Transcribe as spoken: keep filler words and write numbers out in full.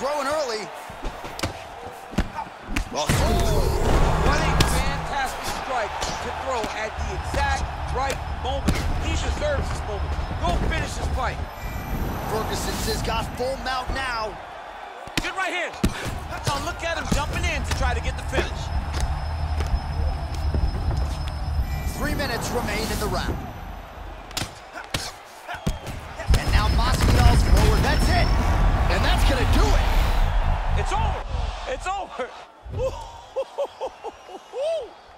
throwing early. Well, what a fantastic strike to throw at the exact right moment. He deserves this moment. Go finish this fight. Ferguson's has got full mount now. Good right hand. Now look at him jumping in to try to get the finish. Three minutes remain in the round. And now Masvidal's forward. That's it. And that's gonna do it. It's over. It's over.